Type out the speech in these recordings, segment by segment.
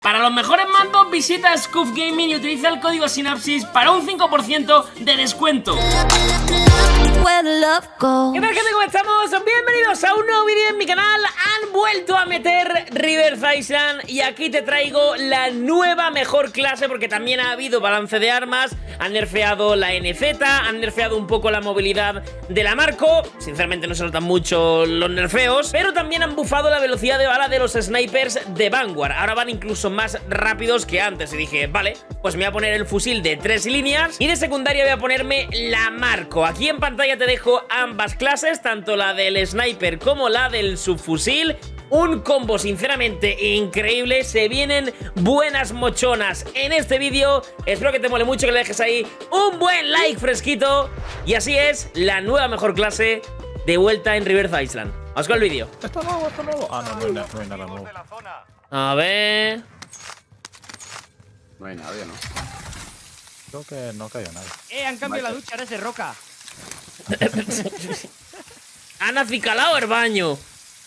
Para los mejores mandos, visita Scuf Gaming y utiliza el código Sinapsis para un 5% de descuento. ¿Qué tal, gente? ¿Cómo estamos? Bienvenidos a un nuevo vídeo en mi canal. Han vuelto a meter Reverse Island y aquí te traigo la nueva mejor clase, porque también ha habido balance de armas. Han nerfeado la NZ, han nerfeado un poco la movilidad de la Marco. Sinceramente no se notan mucho los nerfeos, pero también han bufado la velocidad de bala de los snipers de Vanguard. Ahora van incluso más rápidos que antes y dije, vale, pues me voy a poner el fusil de 3 líneas y de secundaria voy a ponerme la Marco. Aquí en pantalla te dejo ambas clases, tanto la del sniper como la del subfusil. Un combo sinceramente increíble. Se vienen buenas mochonas en este vídeo. Espero que te mole mucho, que le dejes ahí un buen like fresquito. Y así es, la nueva mejor clase de vuelta en Reverse Island. Vamos con el vídeo. Esto nuevo, esto nuevo. Ah, no hay nada nuevo. A ver... No hay nadie, ¿no? Creo que no cayó nadie. Han cambiado la ducha, ahora es de roca. Han acicalado el baño.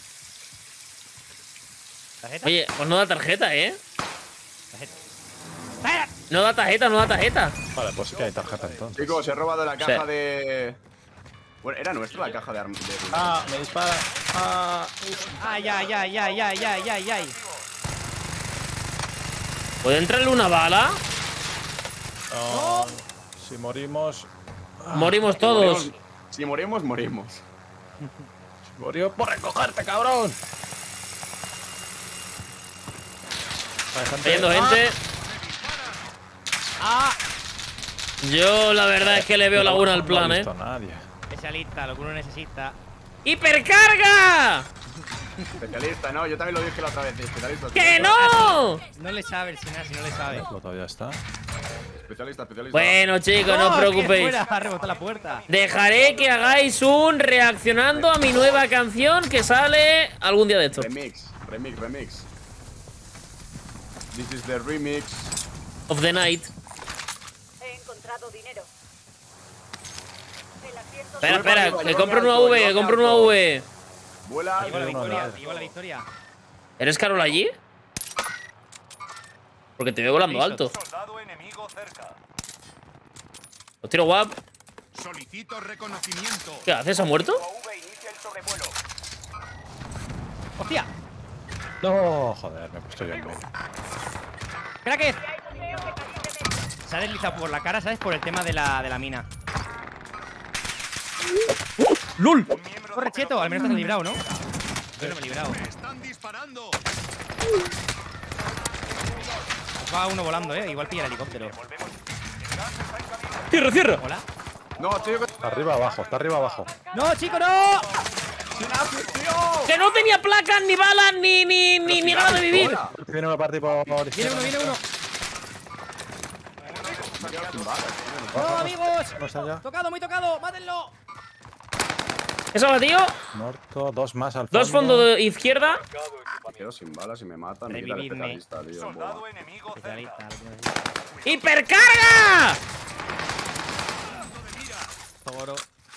¿Tarjeta? Oye, pues no da tarjeta, ¿eh? ¡Tarjeta! No da tarjeta, no da tarjeta. Vale, pues sí que hay tarjeta entonces. Chicos, he robado la Sí. caja de... Bueno, era nuestra la caja de armas. Ah, me dispara. Ah, ¡Ay, ay, ay, ay, ay, ay, ay, ay! ¿Puede entrarle una bala? no. Si morimos. Morimos todos. Si morimos, morimos. Si morimos por recogerte, cabrón. Cayendo gente. ¡Ah! Yo la verdad es que le veo laguna al plan, No he ¿eh? visto a nadie. Especialista, lo que uno necesita. ¡Hipercarga! Especialista, no, yo también lo dije la otra vez. Especialista. ¡Que no! No le sabe el Sinal, si no le sabe. Lo todavía está. Especialista. Bueno, chicos, no os que preocupéis. fuera, ha rebotado la puerta. Dejaré que hagáis un reaccionando a mi nueva canción que sale algún día de esto. Remix. This is the remix. Of the night. He encontrado dinero. El asiento Espera, que compro una V, que compro una V. Vuela. Lleva la no, victoria, no, lleva la victoria. ¿Eres Carol allí? Porque te veo volando alto. Soldado enemigo cerca. Os tiro guap. Solicito reconocimiento. ¿Qué haces? ¿Ha muerto? UAV inicia el sobrevuelo. ¡Hostia! No, joder, me he puesto yo en medio. ¡Crackers! Se ha deslizado por la cara, ¿sabes? Por el tema de la mina. ¡Lul! Un miembro Corre, de Cheto, al menos te has librado, ¿no? Yo no me he librado. Me están disparando. Va uno volando, igual pilla el helicóptero. ¡Cierra, cierra! Hola. No, tío. Está arriba abajo, está arriba abajo. ¡No, chico, no! ¡Que no tenía placas, ni balas, ni ganas de vivir! Viene una parte por Viene uno. ¡No, amigos! No está ya. ¡Tocado, muy tocado! ¡Mátenlo! ¿Eso va, tío? Muerto, dos más al fondo. Dos fondos de izquierda. Me quedo sin balas y me matan. Me quita el Revividme. especialista, tío. Soldado Buah. enemigo cerca. Especialista, lo que necesito. ¡Hipercarga! Togoro.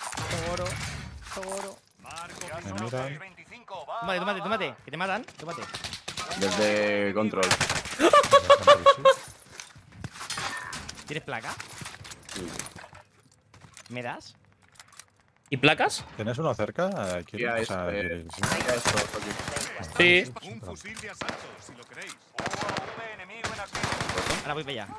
Marco, Me miran. 25. Va. Tómate, que te matan. Tómate. Desde control. ¿Tienes placa? ¿Me das? ¿Y placas? ¿Tienes uno cerca? Mira O sea, mira esto, Toki. Sí. Un fusil de asalto, si lo queréis. UAV enemigo en activo. Ahora voy para allá.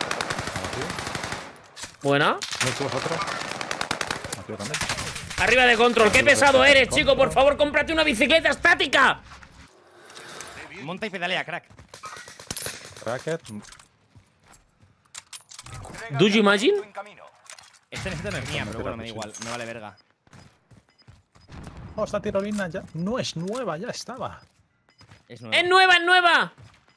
Buena. ¿No tú vosotros? Aquí también. Arriba de control. ¡Qué pesado eres, chico! Por favor, cómprate una bicicleta estática. Monta y pedalea, crack. Racket. Do you imagine? En camino. Esta no es mía, pero bueno, me da igual. Me vale verga. Oh, esta tirolina ya no es nueva, ya estaba. Es nuevo. ¡Es nueva, es nueva!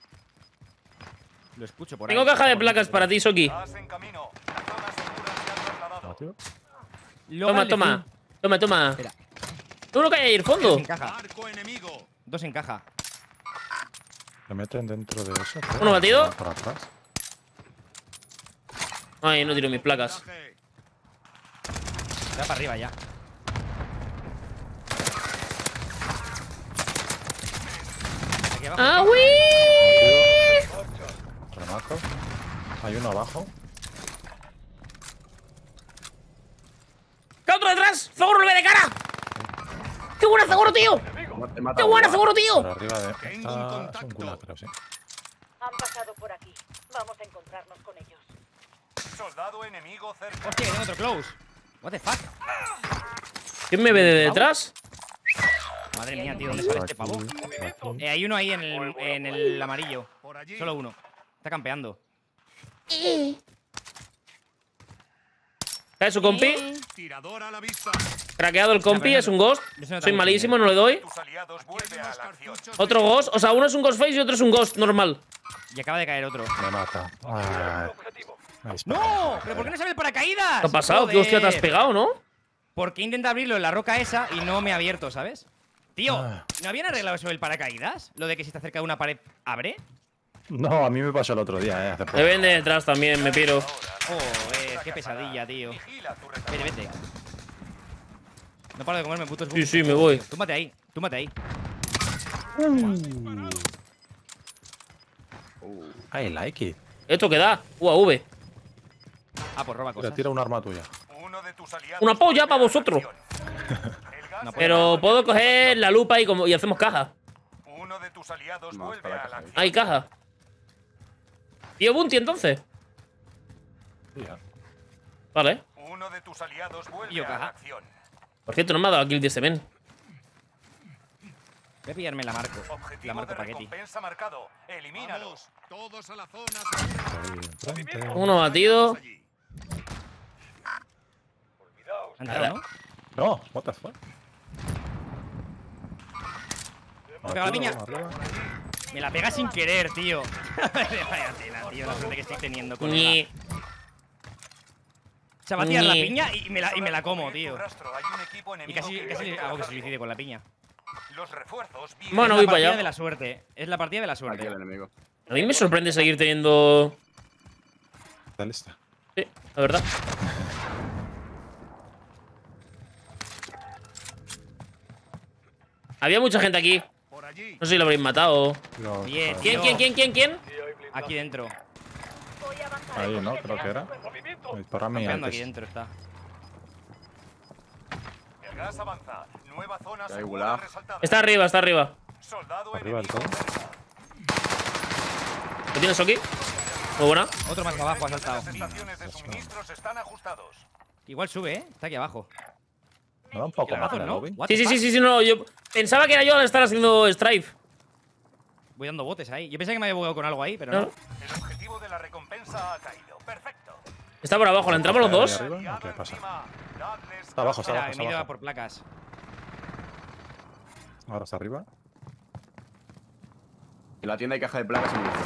Lo escucho por ahí. Tengo caja de placas para ti, Soki. Vas en camino. Zona segura se ha trasladado. Ah, tío. Toma. Espera. Uno que hay ahí al fondo. Dos en caja. Marco enemigo. Dos en caja. Me meten dentro de eso. creo. ¿Uno batido? Por atrás. Ay, no tiro mis placas. Viaje. Va para arriba ya. Aquí abajo. ¡Ah, uy! Hay uno abajo. ¡Qué otro detrás! ¡Zogoro lo ve de cara! ¡Qué buena Zogoro, tío! He matado ¡Qué buena a- Zogoro, Por tío! arriba de. Tengo un Está. Es un contacto. gulag, creo, sí. Han pasado por aquí. Vamos a encontrarnos con ellos. Soldado enemigo cerca. Hostia, que tengo otro close. What the fuck. ¿Quién me ve de detrás? Madre mía, tío, ¿dónde sale este pavo? Aquí. Hay uno ahí en el amarillo. Por allí. Solo uno. Está campeando. ¿Cae su compi? Tirador a la vista. Craqueado el compi, es un ghost. Eso no Soy te malísimo, no le doy. Tus aliados vuelve a la acción. Otro ghost, o sea, uno es un ghost face y otro es un ghost normal. Y acaba de caer otro. Me mata. Ay. Me ha disparado. ¡No! ¿Pero por qué no sale el paracaídas? ¿Qué ha pasado? ¿Qué hostia te has Joder. pegado, no? Porque intenta abrirlo en la roca esa y no me ha abierto, ¿sabes? Tío, Ah. ¿no habían arreglado eso del paracaídas? Lo de que si te acerca de una pared, ¿abre? No, a mí me pasó el otro día, hace poco. Me ven de detrás también, me piro. Joder, qué pesadilla, tío. Vigila tu retraso. Vete, vete. No paro de comerme putos Sí, sí, me voy. Túmbate ahí, túmbate ahí. I like it. ¿Esto qué da? UAV. Ah, pues roba Tira, cosas. tira un arma tuya. Uno de tus aliados Una polla vuelve para a la vosotros. acción. El gas No, se Pero va. puedo coger la lupa y hacemos caja. Uno de tus aliados No, vuelve está la a la caja ahí. acción. Hay caja. Tío Bunty, entonces. Tira. Vale. Uno de tus aliados vuelve Y yo a la caja. acción. Por cierto, no me ha dado kill de este men. Voy a pillarme la Marco. La Objetivo Marco de Paquetti. recompensa marcado. Elimínalo. Todos a la zona. Ahí, enfrente. Uno batido. ¿Ha entrado, no? No, what the fuck. Me pega la piña. Arriba. Me la pega sin querer, tío. Vaya tela, tío, la suerte que estoy teniendo con Ñi. ella. Se va a tirar la Ñi. piña y me la como, tío. Rastro. Hay un equipo Y enemigo casi que hago que se objetivo. suicide con la piña. Los refuerzos vienen. Bueno, Es voy la para partida allá. de la suerte. Es la partida de la Aquí suerte. el enemigo. A mí me sorprende seguir teniendo. Está lista. Sí, la verdad. Había mucha gente aquí. Por allí. No sé si lo habréis matado. No, Bien. ¿Quién, quién, quién, quién, quién? Aquí dentro. Voy a avanzar. Ahí, ¿no? Creo que era. Disparame Campeando aquí antes. dentro está. El gas avanza. Nueva zona hay segura gulag. resaltada. Está arriba, está arriba. Soldado Arriba del enemigo. todo. ¿Lo tienes aquí? Muy buena. Otro más que abajo ha saltado. Las estaciones de suministros están ajustados. Igual sube, ¿eh? Está aquí abajo. Me da un poco más Abajo, la ¿no? lobby. What Sí, the sí, fuck? sí, sí, sí, no. Yo pensaba que era yo al estar haciendo Strife. Voy dando botes ahí. Yo pensé que me había bugado con algo ahí, pero No. no. El objetivo de la recompensa ha caído. Perfecto. Está por abajo, ¿le entramos los dos? Arriba, Aliado ¿qué pasa? encima. Dadles Está abajo, está Espera, abajo, que está me he ido a abajo. por placas. Ahora está arriba. En la tienda hay caja de placas y munición.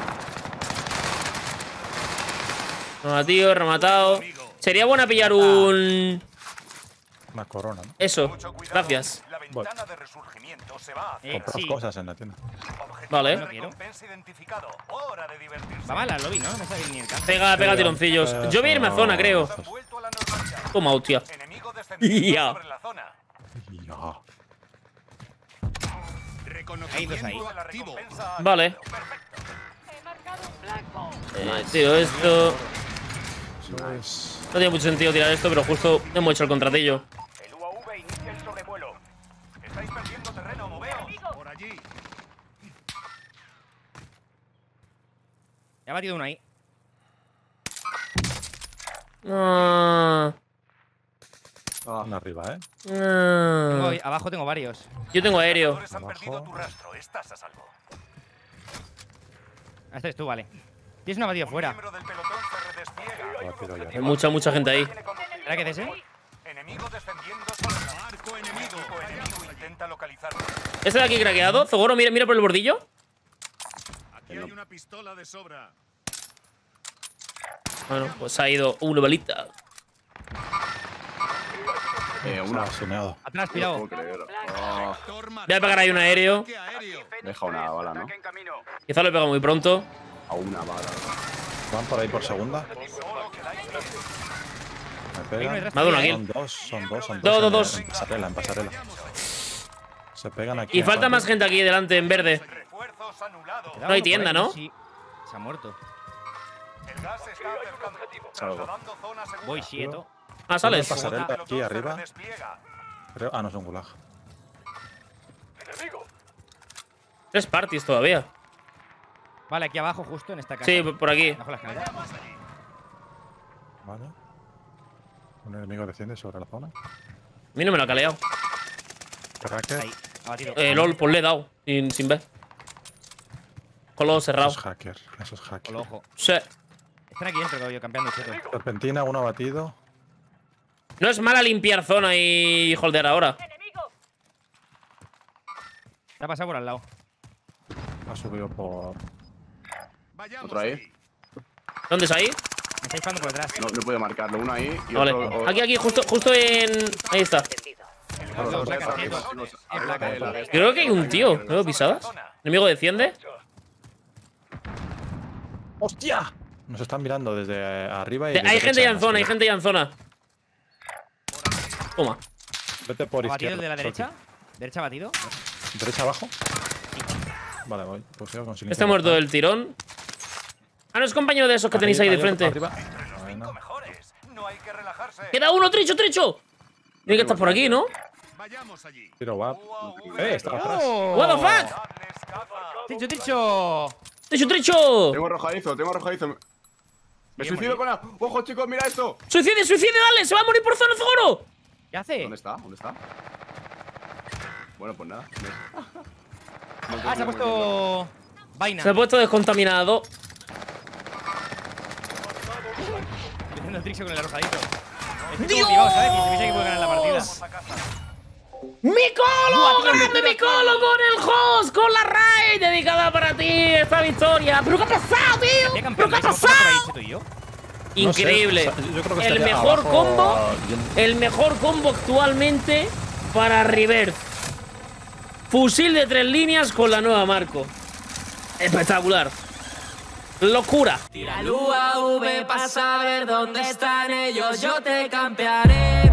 No, tío, rematado. Sería buena pillar un. Una corona, ¿no? Eso. Mucho cuidado. Gracias. La ventana de resurgimiento se va a hacer. Compras sí. cosas en la tienda. Objetivo Vale. de No quiero. recompensa identificado. Hora de divertirse. Va mal la lobby, ¿no? No me sabe ni el caso. Pega tironcillos. Yo voy a irme a zona, creo. Han vuelto a la normalidad. Toma, hostia. Enemigo descendiendo Ya. sobre la zona. Ya. Hay dos ahí. De la recompensa ha Vale. caído. Perfecto. He marcado un blanco. Tío, esto. Eso es. No tiene mucho sentido tirar esto, pero justo hemos hecho el contratillo. El UAV inicia el sobrevuelo. Estáis perdiendo terreno, moveos. Por allí. Ya ha batido uno ahí. Ah, Una arriba, ¿eh? ah. Abajo tengo varios. Yo tengo aéreo. Los han Abajo. perdido tu rastro. Estás a salvo. Este es tú, vale. Tienes una batida fuera. Miembro del pelotón se redespliega. Rápido ya. Hay mucha gente ahí. ¿Será que es ese? Enemigo descendiendo sobre la marco enemigo. Equipo enemigo intenta localizarlo. Este de aquí craqueado. Zogoro, mira, mira por el bordillo. Aquí hay una pistola de sobra. Bueno, pues ha ido una balita. Una. Está suneado. Atrás, No pirado. puedo creer. Oh, Voy a pegar ahí un aéreo. deja una bala, ¿no? Quizá lo he pegado muy pronto. A una bala. Van por ahí por segunda. Me Hay uno pegan. detrás Me ha dado una tuya, kill. Son dos. Dos. En pasarela, en pasarela. Se pegan aquí. Y falta más gente aquí delante, en verde. Refuerzos anulados. ¿eh? No hay tienda, ¿no? Sí. Se ha muerto. El gas se está acercando. Trasladando zona segura. Voy, Sieto. Ah, sales. Pasarela aquí arriba. Despliega. Creo. Ah, no es un gulag. 3 parties todavía. Vale, aquí abajo, justo en esta casa. Sí, por aquí. Bajo la escalera. Vale. Un enemigo desciende sobre la zona. A mí no me lo ha caleado. Cracker. Ahí, abatido. LOL, pues le he dado. Sin ver. Con los Eso cerrados. es hacker. Eso es hacker. Con el ojo. Sí. Están aquí dentro, yo campeando, Cheto. Serpentina, uno abatido. No es mala limpiar zona y holdear ahora. ¡Enemigo! Te ha pasado por al lado. Ha subido por. Vayamos Otro ahí. ahí. ¿Dónde es ahí? Me está disparando por detrás. No puedo marcarlo. Uno ahí y Vale. otro. Aquí, justo en. Ahí está. Los dos, placas, Cheto. En placa. Creo que hay un tío. ¿Veo pisadas? ¿Enemigo desciende? ¡Hostia! Nos están mirando desde arriba y. Hay gente ya en zona, hay gente ya en zona. Toma. Vete por ¿Abatido izquierda. el de la derecha? Sofi. ¿Derecha abatido? ¿Derecha abajo? Vale, voy. Pues sigo con silencio. Está muerto del tirón. Ah, no es compañero de esos que tenéis ahí de frente. Arriba. Cinco mejores. No hay que relajarse. ¡Queda uno, Tricho! Tiene que estar por aquí, ¿no? Vayamos allí. Tiro guap. Está atrás. What the fuck? Dadles caza. ¡Ticho! ¡Tricho! Tengo arrojadizo. Me suicido con la. ¡Ojo, chicos! ¡Mira esto! ¡Suicide, dale! ¡Se va a morir por zona seguro! ¿Qué hace? ¿Dónde está? Bueno, pues nada. Ah, se ha puesto. Vaina. Se ha puesto descontaminado. Estoy haciendo el trickshot con el arrojadito. ¡Dios! ¿Sabes? Que se piensa que puede ganar la partida. ¡Micolo! ¡Grande Micolo con el host! ¡Con la raid! Dedicada para ti esta victoria. ¿Pero qué ha pasado, tío? ¿Qué ¿Pero campeón qué ha vais? ¿Vamos por ahí, pasado? Cheto y yo? Increíble. No sé, yo creo que El estaría mejor abajo combo. yendo. El mejor combo actualmente para River. Fusil de 3 líneas con la nueva Marco. Espectacular. Locura. Tira el UAV para saber dónde están ellos, yo te campearé.